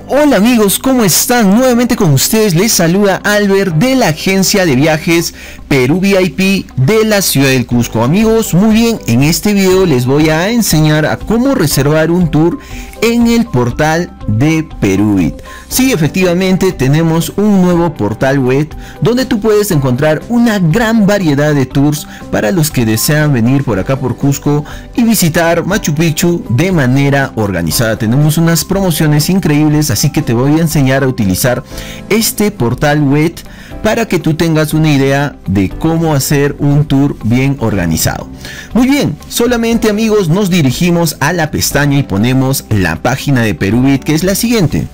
Hola amigos, ¿cómo están? Nuevamente con ustedes les saluda Albert de la agencia de viajes Perú VIP de la ciudad del Cusco. Amigos, muy bien, en este video les voy a enseñar a cómo reservar un tour en el portal de Perubit. Sí, efectivamente tenemos un nuevo portal web donde tú puedes encontrar una gran variedad de tours para los que desean venir por acá por Cusco y visitar Machu Picchu de manera organizada. Tenemos unas promociones increíbles, así que te voy a enseñar a utilizar este portal web para que tú tengas una idea de cómo hacer un tour bien organizado. Muy bien, solamente amigos nos dirigimos a la pestaña y ponemos la página de Perubit, que es la siguiente: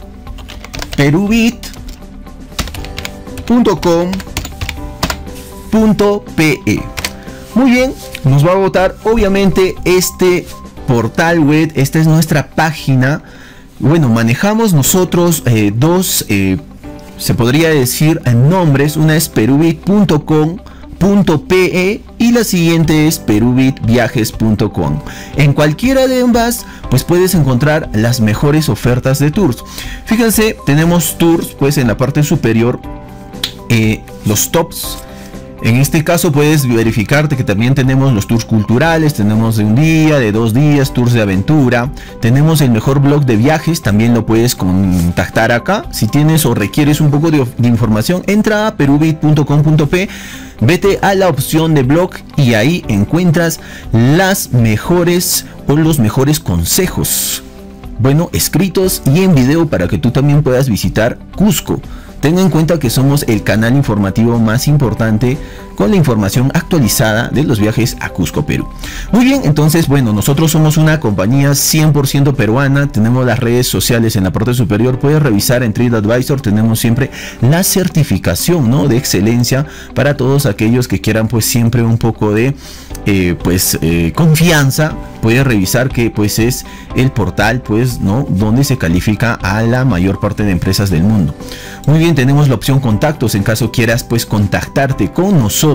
perubit.com.pe. Muy bien, nos va a botar obviamente este portal web. Esta es nuestra página. Bueno, manejamos nosotros dos se podría decir nombres. Una es perubit.com.pe y la siguiente es perubitviajes.com. En cualquiera de ambas pues puedes encontrar las mejores ofertas de tours. Fíjense, tenemos tours pues en la parte superior, los tops. En este caso puedes verificarte que también tenemos los tours culturales, tenemos de un día, de 2 días, tours de aventura, tenemos el mejor blog de viajes, también lo puedes contactar acá. Si tienes o requieres un poco de información, entra a perubit.com.pe, vete a la opción de blog y ahí encuentras las mejores o los mejores consejos, bueno, escritos y en video para que tú también puedas visitar Cusco. Ten en cuenta que somos el canal informativo más importante con la información actualizada de los viajes a Cusco, Perú. Muy bien, entonces, bueno, nosotros somos una compañía 100% peruana. Tenemos las redes sociales en la parte superior. Puedes revisar en TripAdvisor. Tenemos siempre la certificación, ¿no?, de excelencia para todos aquellos que quieran pues siempre un poco de confianza. Puedes revisar que pues es el portal pues, ¿no?, donde se califica a la mayor parte de empresas del mundo. Muy bien, tenemos la opción contactos en caso quieras pues contactarte con nosotros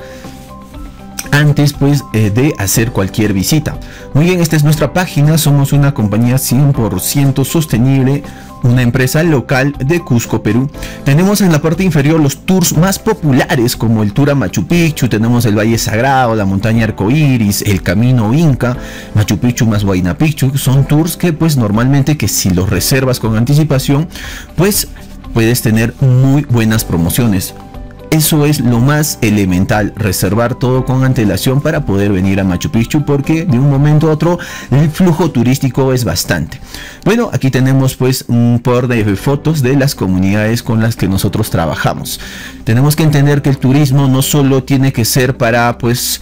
antes pues de hacer cualquier visita. Muy bien, esta es nuestra página. Somos una compañía 100% sostenible, una empresa local de Cusco, Perú. Tenemos en la parte inferior los tours más populares, como el tour a Machu Picchu, tenemos el Valle Sagrado, la montaña Arcoíris, el Camino Inca, Machu Picchu más Huayna Picchu. Son tours que pues normalmente, que si los reservas con anticipación pues puedes tener muy buenas promociones. Eso es lo más elemental, reservar todo con antelación para poder venir a Machu Picchu, porque de un momento a otro el flujo turístico es bastante. Bueno, aquí tenemos pues un par de fotos de las comunidades con las que nosotros trabajamos. Tenemos que entender que el turismo no solo tiene que ser para pues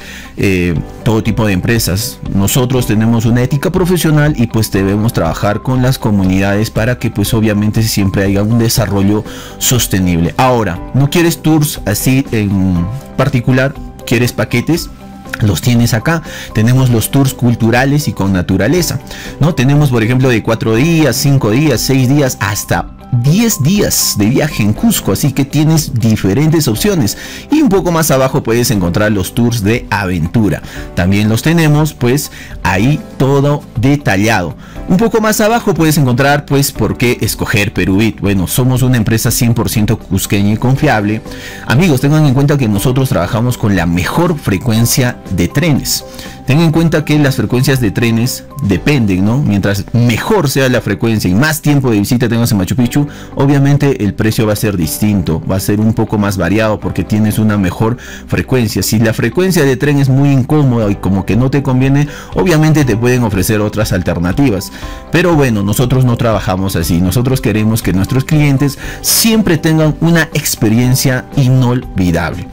todo tipo de empresas. Nosotros tenemos una ética profesional y pues debemos trabajar con las comunidades para que pues obviamente siempre haya un desarrollo sostenible. Ahora, ¿no quieres tours así en particular? ¿Quieres paquetes? Los tienes acá. Tenemos los tours culturales y con naturaleza, ¿no? Tenemos por ejemplo de 4 días, 5 días, 6 días, hasta 10 días de viaje en Cusco, así que tienes diferentes opciones. Y un poco más abajo puedes encontrar los tours de aventura. También los tenemos pues ahí todo detallado. Un poco más abajo puedes encontrar pues por qué escoger Perubit. Bueno, somos una empresa 100% cusqueña y confiable. Amigos, tengan en cuenta que nosotros trabajamos con la mejor frecuencia de trenes. Tengan en cuenta que las frecuencias de trenes dependen, ¿no? Mientras mejor sea la frecuencia y más tiempo de visita tengas en Machu Picchu, obviamente el precio va a ser distinto, va a ser un poco más variado porque tienes una mejor frecuencia. Si la frecuencia de tren es muy incómoda y como que no te conviene, obviamente te pueden ofrecer otras alternativas. Pero bueno, nosotros no trabajamos así. Nosotros queremos que nuestros clientes siempre tengan una experiencia inolvidable.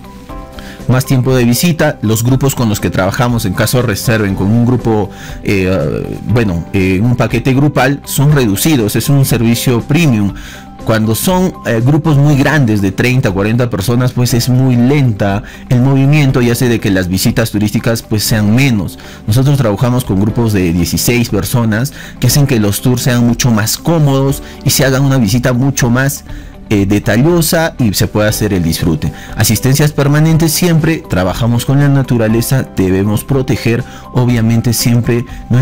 Más tiempo de visita, los grupos con los que trabajamos, en caso reserven con un grupo, un paquete grupal, son reducidos, es un servicio premium. Cuando son grupos muy grandes de 30 o 40 personas, pues es muy lenta el movimiento y hace de que las visitas turísticas pues sean menos. Nosotros trabajamos con grupos de 16 personas que hacen que los tours sean mucho más cómodos y se hagan una visita mucho más detallosa y se puede hacer el disfrute. Asistencias permanentes, siempre trabajamos con la naturaleza, debemos proteger obviamente siempre nuestros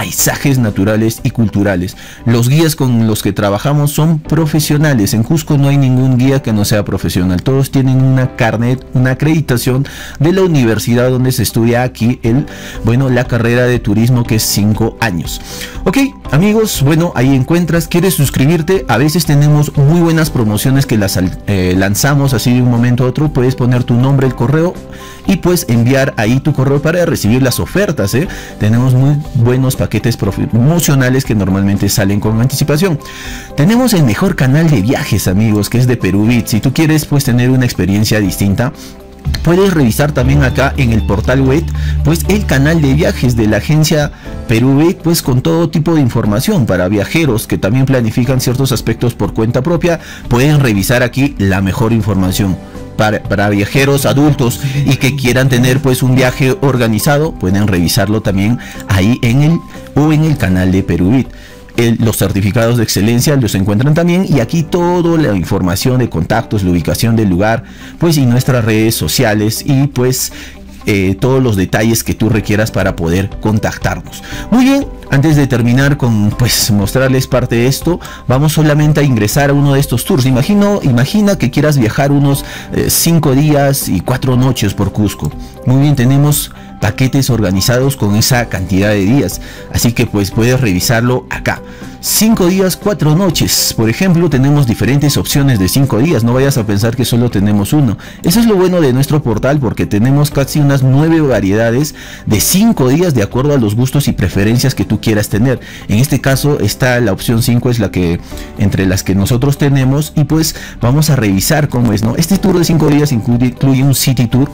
paisajes naturales y culturales. Los guías con los que trabajamos son profesionales. En Cusco no hay ningún guía que no sea profesional. Todos tienen una carnet, una acreditación de la universidad donde se estudia aquí la carrera de turismo, que es 5 años. Ok, amigos, bueno, ahí encuentras. ¿Quieres suscribirte? A veces tenemos muy buenas promociones que las lanzamos así de un momento a otro. Puedes poner tu nombre, el correo, y pues enviar ahí tu correo para recibir las ofertas. Tenemos muy buenos paquetes promocionales que normalmente salen con anticipación. Tenemos el mejor canal de viajes, amigos, que es de Perubit. Si tú quieres pues tener una experiencia distinta, puedes revisar también acá en el portal web pues el canal de viajes de la agencia Perubit, pues con todo tipo de información para viajeros que también planifican ciertos aspectos por cuenta propia. Pueden revisar aquí la mejor información. Para viajeros adultos y que quieran tener pues un viaje organizado, pueden revisarlo también ahí en el canal de Perubit. Los certificados de excelencia los encuentran también, y aquí toda la información de contactos, la ubicación del lugar, pues y nuestras redes sociales, y pues todos los detalles que tú requieras para poder contactarnos. Muy bien, antes de terminar con pues mostrarles parte de esto, vamos solamente a ingresar a uno de estos tours. Imagina que quieras viajar unos 5 días y 4 noches por Cusco. Muy bien, tenemos paquetes organizados con esa cantidad de días, así que pues puedes revisarlo acá. 5 días, 4 noches, por ejemplo, tenemos diferentes opciones de 5 días. No vayas a pensar que solo tenemos uno. Eso es lo bueno de nuestro portal, porque tenemos casi unas 9 variedades de 5 días de acuerdo a los gustos y preferencias que tú quieras tener. En este caso está la opción 5, es la que entre las que nosotros tenemos, y pues vamos a revisar cómo es, ¿no? Este tour de 5 días incluye un city tour,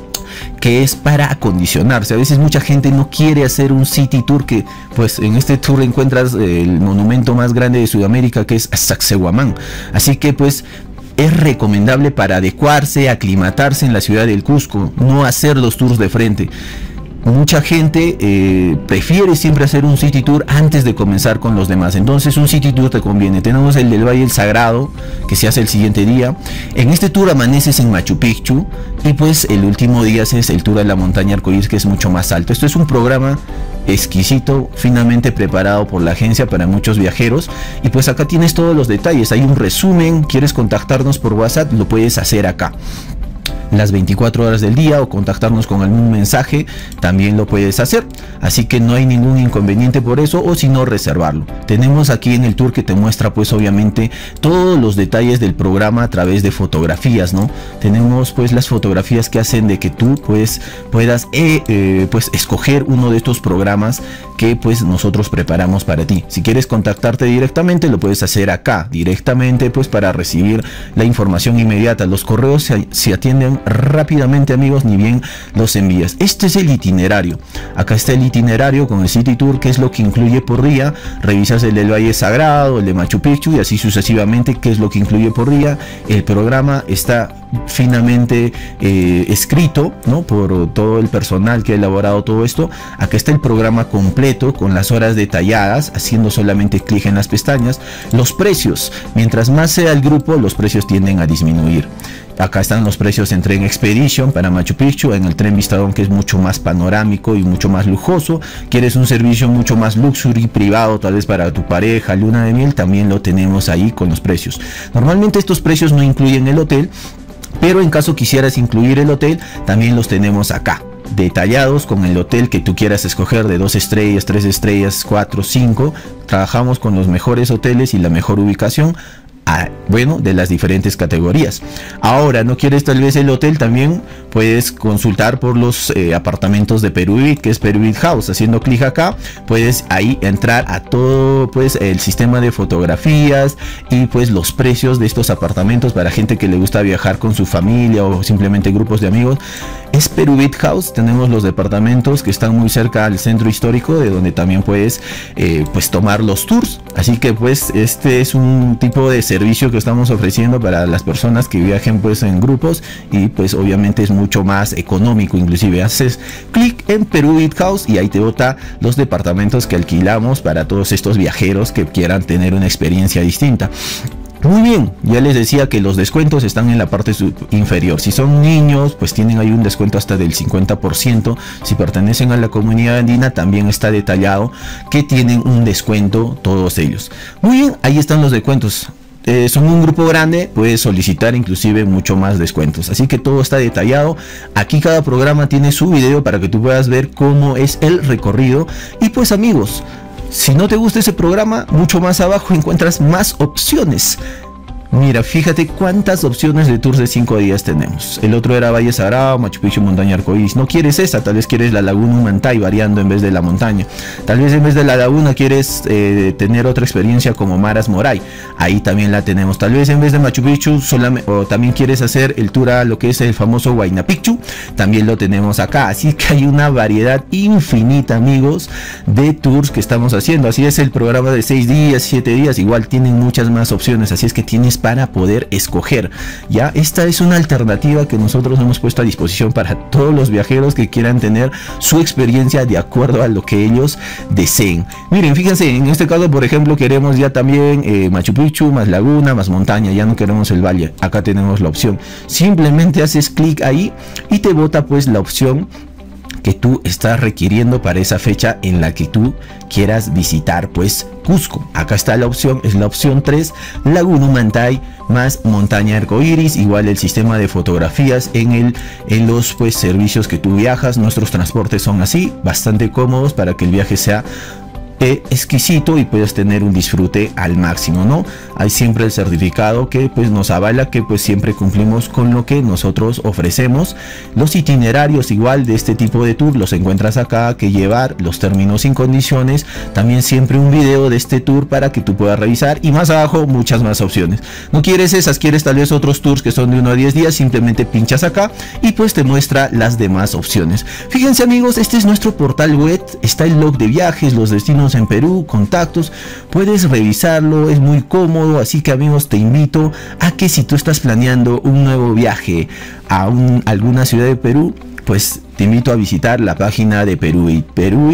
que es para acondicionarse. A veces mucha gente no quiere hacer un city tour, que pues en este tour encuentras el monumento más grande de Sudamérica, que es Sacsayhuamán. Así que pues es recomendable para adecuarse, aclimatarse en la ciudad del Cusco, no hacer los tours de frente. Mucha gente prefiere siempre hacer un city tour antes de comenzar con los demás. Entonces un city tour te conviene. Tenemos el del Valle del Sagrado, que se hace el siguiente día. En este tour amaneces en Machu Picchu, y pues el último día es el tour a la montaña Arcoíris, que es mucho más alto. Esto es un programa exquisito, finamente preparado por la agencia para muchos viajeros, y pues acá tienes todos los detalles. Hay un resumen. ¿Quieres contactarnos por WhatsApp? Lo puedes hacer acá las 24 horas del día, o contactarnos con algún mensaje, también lo puedes hacer. Así que no hay ningún inconveniente por eso, o si no, reservarlo. Tenemos aquí en el tour que te muestra pues obviamente todos los detalles del programa a través de fotografías, ¿no? Tenemos pues las fotografías que hacen de que tú pues puedas pues escoger uno de estos programas que pues nosotros preparamos para ti. Si quieres contactarte directamente, lo puedes hacer acá directamente, pues para recibir la información inmediata. Los correos se atienden rápidamente, amigos, ni bien los envías. Este es el itinerario. Acá está el itinerario con el City Tour, que es lo que incluye por día. Revisas el del Valle Sagrado, el de Machu Picchu, y así sucesivamente, qué es lo que incluye por día. El programa está finamente escrito, ¿no?, por todo el personal que ha elaborado todo esto. Acá está el programa completo con las horas detalladas, haciendo solamente clic en las pestañas. Los precios, mientras más sea el grupo, los precios tienden a disminuir. Acá están los precios en Tren Expedition para Machu Picchu, en el Tren Vistadón, que es mucho más panorámico y mucho más lujoso. Quieres un servicio mucho más luxury, privado, tal vez para tu pareja, luna de miel, también lo tenemos ahí con los precios. Normalmente estos precios no incluyen el hotel, pero en caso quisieras incluir el hotel, también los tenemos acá detallados con el hotel que tú quieras escoger, de 2 estrellas, 3 estrellas, 4, 5. Trabajamos con los mejores hoteles y la mejor ubicación, bueno, de las diferentes categorías. Ahora, ¿no quieres tal vez el hotel? También puedes consultar por los apartamentos de Perubit, que es Perubit House. Haciendo clic acá, puedes ahí entrar a todo pues el sistema de fotografías y pues los precios de estos apartamentos para gente que le gusta viajar con su familia o simplemente grupos de amigos. Es Perubit House. Tenemos los departamentos que están muy cerca al centro histórico, de donde también puedes pues tomar los tours. Así que pues este es un tipo de servicio que estamos ofreciendo para las personas que viajen pues en grupos, y pues obviamente es mucho más económico. Inclusive haces clic en Perubit House y ahí te bota los departamentos que alquilamos para todos estos viajeros que quieran tener una experiencia distinta. Muy bien, ya les decía que los descuentos están en la parte inferior. Si son niños, pues tienen ahí un descuento hasta del 50%. Si pertenecen a la comunidad andina, también está detallado que tienen un descuento todos ellos. Muy bien, ahí están los descuentos. Son un grupo grande, puedes solicitar inclusive mucho más descuentos, así que todo está detallado. Aquí cada programa tiene su video para que tú puedas ver cómo es el recorrido. Y pues amigos, si no te gusta ese programa, mucho más abajo encuentras más opciones. Mira, fíjate cuántas opciones de tours de 5 días tenemos. El otro era Valle Sagrado, Machu Picchu, Montaña Arcoíris. No quieres esa, tal vez quieres la Laguna Humantay variando en vez de la montaña. Tal vez en vez de la laguna quieres tener otra experiencia como Maras Moray. Ahí también la tenemos. Tal vez en vez de Machu Picchu o también quieres hacer el tour a lo que es el famoso Huayna Picchu. También lo tenemos acá. Así que hay una variedad infinita, amigos, de tours que estamos haciendo. Así es el programa de 6 días, 7 días. Igual tienen muchas más opciones. Así es que tienes para poder escoger. Ya, esta es una alternativa que nosotros hemos puesto a disposición para todos los viajeros que quieran tener su experiencia de acuerdo a lo que ellos deseen. Miren, fíjense, en este caso, por ejemplo, queremos ya también Machu Picchu, más laguna, más montaña, ya no queremos el valle. Acá tenemos la opción. Simplemente haces clic ahí y te bota pues la opción que tú estás requiriendo para esa fecha en la que tú quieras visitar pues Cusco. Acá está la opción, es la opción 3, Laguna Humantay más Montaña Arcoíris. Igual el sistema de fotografías en los pues servicios que tú viajas. Nuestros transportes son así, bastante cómodos para que el viaje sea exquisito y puedes tener un disfrute al máximo, ¿no? Hay siempre el certificado que pues nos avala que pues siempre cumplimos con lo que nosotros ofrecemos. Los itinerarios igual de este tipo de tour los encuentras acá, que llevar, los términos y condiciones, también siempre un video de este tour para que tú puedas revisar, y más abajo muchas más opciones. No quieres esas, quieres tal vez otros tours que son de 1 a 10 días, simplemente pinchas acá y pues te muestra las demás opciones. Fíjense amigos, este es nuestro portal web, está el log de viajes, los destinos en Perú, contactos, puedes revisarlo, es muy cómodo. Así que amigos, te invito a que si tú estás planeando un nuevo viaje a alguna ciudad de Perú, pues te invito a visitar la página de Perubit,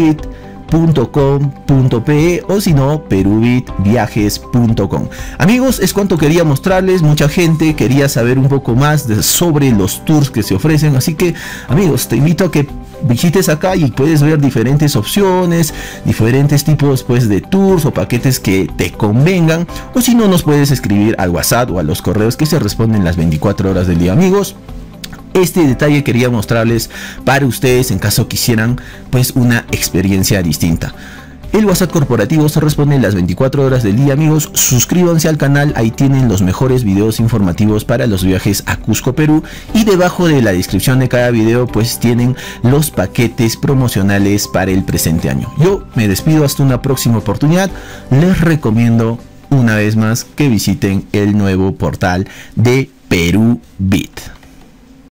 perubit.com.pe, o si no, perubitviajes.com. Amigos, es cuanto quería mostrarles. Mucha gente quería saber un poco más sobre los tours que se ofrecen, así que amigos, te invito a que visites acá y puedes ver diferentes opciones, diferentes tipos pues de tours o paquetes que te convengan, o si no, nos puedes escribir al WhatsApp o a los correos que se responden las 24 horas del día. Amigos, este detalle quería mostrarles para ustedes en caso quisieran pues una experiencia distinta. El WhatsApp corporativo se responde las 24 horas del día, amigos. Suscríbanse al canal, ahí tienen los mejores videos informativos para los viajes a Cusco, Perú. Y debajo de la descripción de cada video pues tienen los paquetes promocionales para el presente año. Yo me despido hasta una próxima oportunidad. Les recomiendo una vez más que visiten el nuevo portal de Perubit.